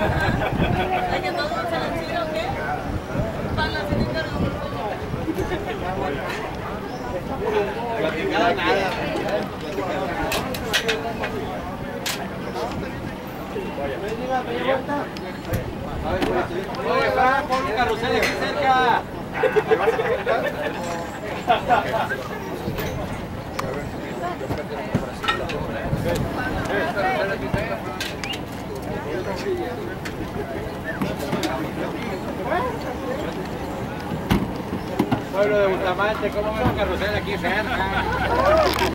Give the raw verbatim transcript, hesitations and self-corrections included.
que todo se lo tiro, ¿qué? Para la cenita no. Platicada nada. Oye, Fran, pon un carrusel aquí cerca. Pueblo de Bustamante, ¿cómo ves un carrusel aquí cerca?